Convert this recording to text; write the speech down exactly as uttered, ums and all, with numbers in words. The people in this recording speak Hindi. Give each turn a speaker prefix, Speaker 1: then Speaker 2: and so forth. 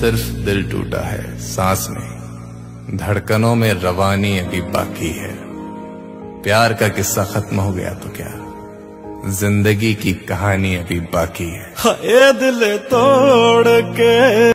Speaker 1: सिर्फ दिल टूटा है, सांस में धड़कनों में रवानी अभी बाकी है। प्यार का किस्सा खत्म हो गया तो क्या, जिंदगी की कहानी अभी बाकी है।
Speaker 2: हाय दिल तोड़ के